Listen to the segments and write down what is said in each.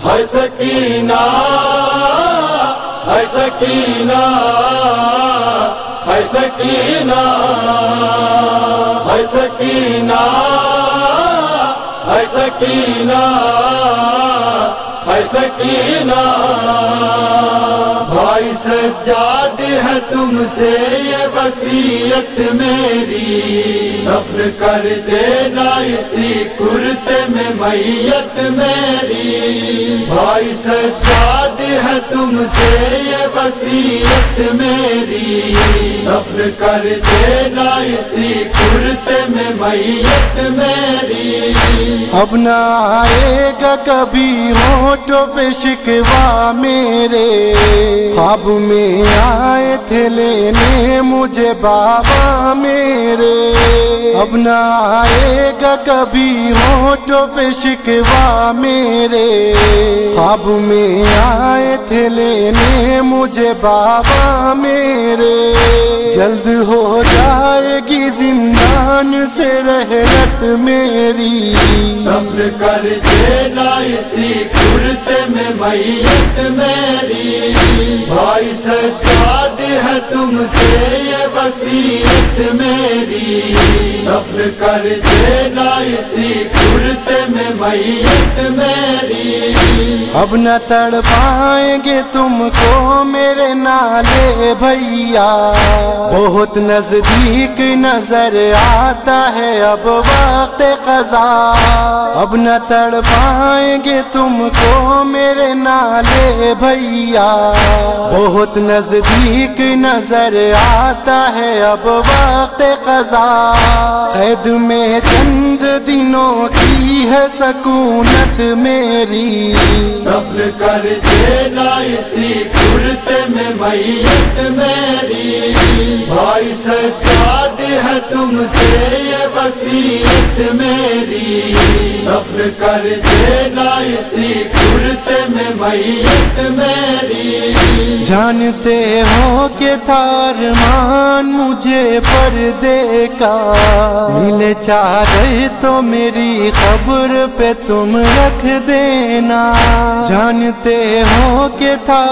ہے سکینہ ہے سکینہ ہے سکینہ ہے سکینہ ہے سکینہ ہے سکینہ بھائی سجاد ہے تم سے یہ وصیت میری، دفن کر دینا اسی کرتے میں میت میری۔ بھائی سجاد ہے تم سے یہ وصیت میری، دفن کر دینا اسی کرتے میں میت میری۔ اب نہ آئے گا کبھی ہونٹوں پہ شکوہ میرے، خواب میں آئے تھے لینے مجھے بابا میرے۔ اب نہ آئے گا کبھی ہونٹوں پہ شکوہ میرے، خواب میں آئے تھے لینے مجھے بابا میرے۔ جلد ہو جائے گی زندان سے رحلت میری، دفن کر دینا اسی کرتے میں میت میری۔ بھائی سجاد ہے تم سے یہ وصیت میری، دفن کر دینا اسی کرتے میں میت میری۔ اب نہ تڑ پائیں گے تم کو میرے نالے بھیا، بہت نزدیک نظر آتا ہے اب وقت قضا۔ اب نہ تڑ پائیں گے تم کو میرے نالے بھیا، بہت نزدیک نظر آتا ہے اب وقت قضا۔ قید میں چند دنوں کی ہے سکونت میری، دفن کر دینا اسی کرتے میں میت میری۔ بھائی سجاد ہے تم سے یہ وصیت میری، دفن کر دینا اسی کرتے میں میت میری۔ جانتے ہو کہ تارمان مجھے پردے کا، ملے چادر تو میری قبر پہ تم رکھ دینا۔ جانتے ہو کہ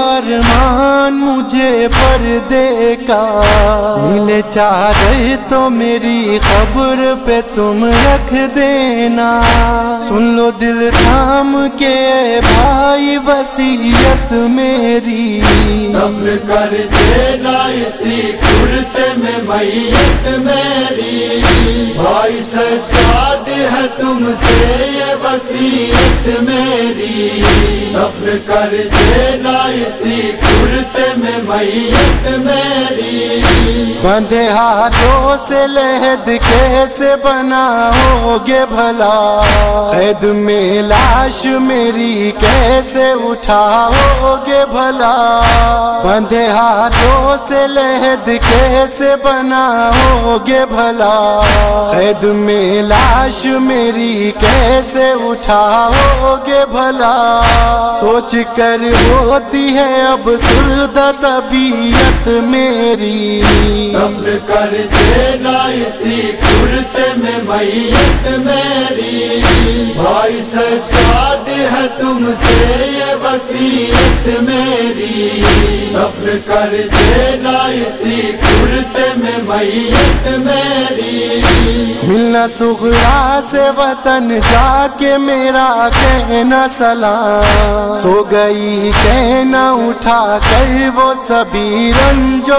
تارمان مجھے پردے کا، ملے چادر تو میری قبر پہ تم رکھ دینا۔ سن لو دل تھام کے بھائی وصیت میری، دفن کر دینا اسی کرتے میں میت میری۔ بھائی سجاد ہے تم سے یہ وصیت میری، دفن کر دینا اسی کرتے میں میت میری۔ بندھے ہاتھوں سے لحد کیسے بناؤ گے بھلا، قید میں لاش میری کیسے اٹھاؤ گے بھلا۔ بندھے ہاتھوں سے لحد کیسے بناؤ گے بھلا، قید میں لاش میری کیسے اٹھاؤ گے بھلا۔ سوچ کر ہوتی ہے اب سردہ طبیعت میری، دفن کر دینا اسی کرتے میں میت میری۔ بھائی سجاد ہے تم سے یہ وصیت میری، دفن کر دینا اسی کرتے میں میت میری۔ ملنا صغرا سے وطن جا کے میرا کہنا سلام، سو گئی کہنا اٹھا کر وہ سبھی رنجو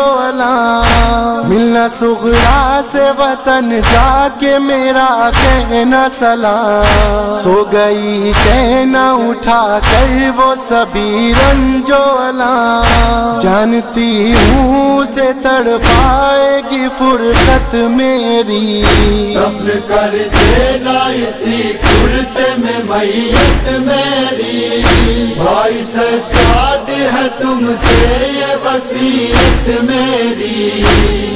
علام۔ ملنا صغرا سے وطن جا کے میرا کہنا سلام، سو گئی کہنا اٹھا کر وہ سبھی رنجو علام۔ جانتی ہوں سے تڑ پائے گی فرقت میری، دفن کر دینا اسی کرتے میں میت میری۔ بھائی سجاد ہے تم سے یہ وصیت میری،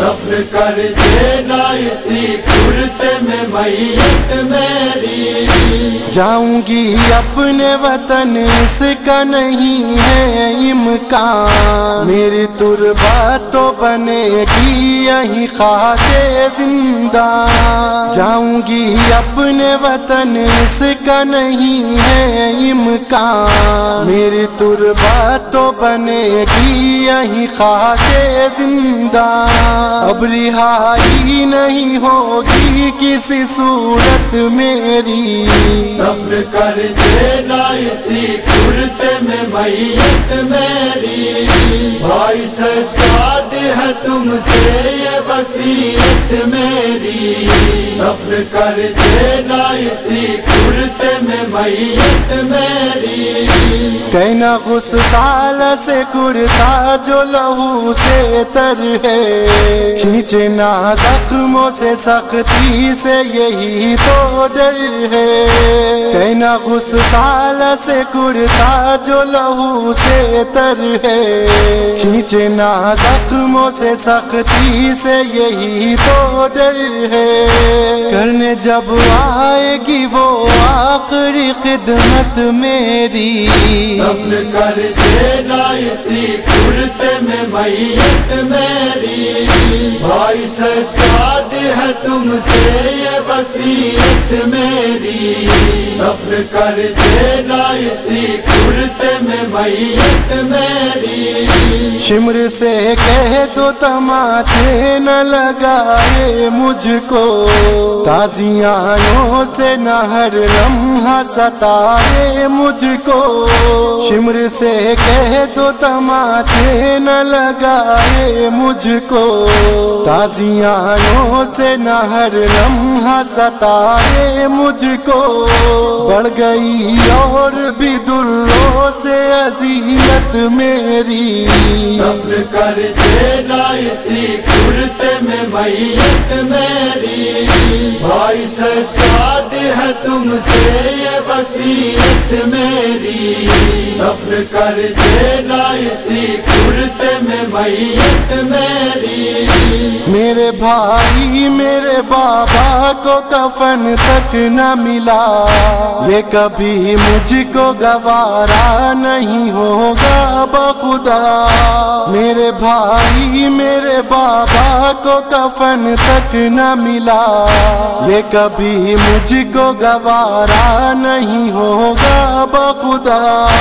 दफन कर देना इसी कुर्ते में मैयत मेरी। जाऊंगी अपने वतन इसका नहीं है इम्कान, मेरी तुरबत तो बनेगी यही खाके जिंदा। जाऊंगी अपने वतन इसका नहीं है इम्कान, मेरी तुरबत तो बनेगी यही खाके जिंदा। अब रिहाई नहीं होगी किसी सूरत मेरी, दफन कर देना इसी कुर्ते में मैयत मेरी। भाई सज्जाद है तुमसे ये वसीयत मेरी, दफन कर देना इसी कुर्ते में मैयत मेरी। कहना गुस्साल से कुर्ता जो लहू से तर है, खींचना जख्मों से सख्ती से यही तो डर है। कहना गुस्साल से कुर्ता जो लहू से तर है, खींचना जख्मों से सख्ती से यही तो डर है। करने जब आएगी वो आखिरी खिदमत मेरी, दफन कर देना इसी कुर्ते में मैयत मेरी। भाई सज्जाद है तुमसे ये वसीयत मेरी, दफन कर देना इसी कुर्ते में मैयत मेरी। शिमर से कह दो तमाचे न लगाए मुझको, ताजियानों से न हर लम्हा सताए मुझको। शिमर से कह दो तमाचे न लगाए मुझको, ताजियानों से न हर लम्हा सताए मुझको। बढ़ गई और भी दुर्रों से अज़ियत मेरी, दफन कर देना इसी कुर्ते में मैयत मेरी। भाई सज्जाद है तुमसे ये वसीयत मेरी, दफन कर देना इसी कुर्ते में मैयत मेरी। मेरे भाई मेरे बाबा को कफन तक न मिला, ये कभी मुझको गवारा नहीं होगा बखुदा। मेरे भाई मेरे बाबा को कफन तक न मिला, ये कभी मुझको गवारा नहीं होगा बखुदा।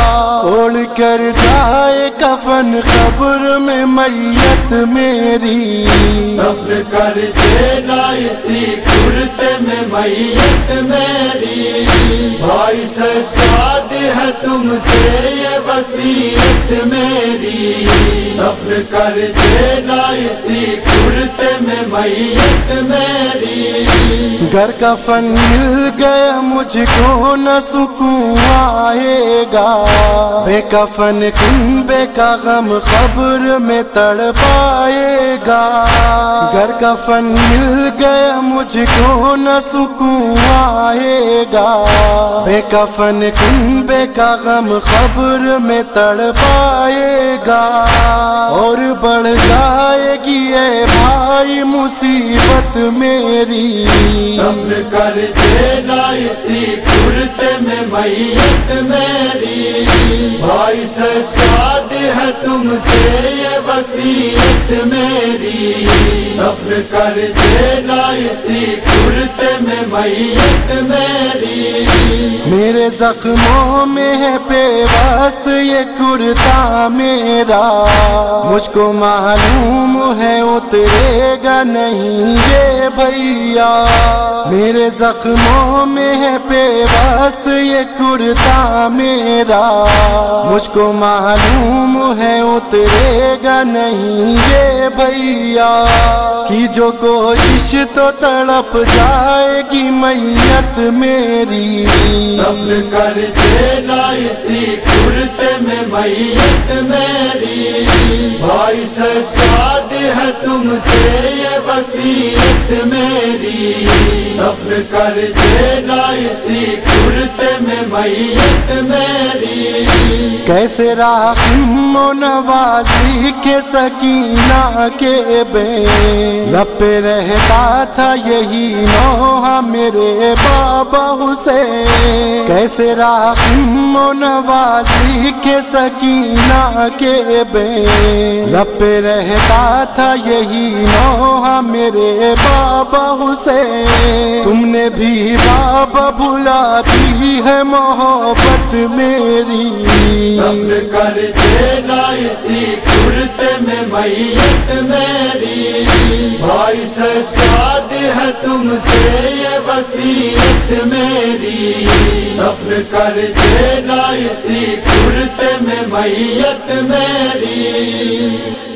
ओढ़ कर जाए कफन कब्र में मैयत मेरी, दफन कर देना इसी कुर्ते में मैयत मेरी। भाई सज्जाद है तुमसे ये वसीयत मेरी, दफन कर देना इसी कुर्ते में मैयत मेरी। घर कफन मिल गया मुझको न सुकून आएगा, बेकफन कुंबे का गम खबर में तड़पाएगा। घर कफन मिल गया मुझको न सुकून आएगा, बेकफन कुंबे का गम खबर में तड़पाएगा। और बढ़ जाएगी ए भाई मुसीबत मेरी, दफन कर देना इसी कुर्ते में मैयत मेरी। भाई सज्जाद है तुमसे ये वसीयत मेरी, दफन कर देना इसी कुर्ते में मैयत मेरी। मेरे जख्मों में है पेवस्त ये कुर्ता मेरा, मुझको मालूम है उतरेगा नहीं ये भैया। मेरे जख्मों में है पेवस्त ये कुर्ता मेरा, मुझको मालूम है उतरेगा नहीं ये भैया। की जो कोशिश तो तड़प जाएगी मैयत मेरी, दफन कर देना इसी कुर्ते में मैयत मेरी। भाई सज्जाद है तुमसे ये वसीयत मेरी, दफन कर देना इसी कुर्ते में मैयत मेरी। कैसे राहिम व नवाजी के सकीना के बे लब पे रहता था यही नौहा मेरे बाबा हुसैन। कैसे राहिम व नवाजी के सकीना के बे लब पे रहता था यही नौहा मेरे बाबा हुसैन। तुमने भी बाबा भुला दी है मोहब्बत मेरी। दफन कर देना इसी कुर्ते में मैयत मेरी। भाई सज्जाद है तुमसे ये वसीयत मेरी। दफन कर देना इसी कुर्ते में मैयत मेरी।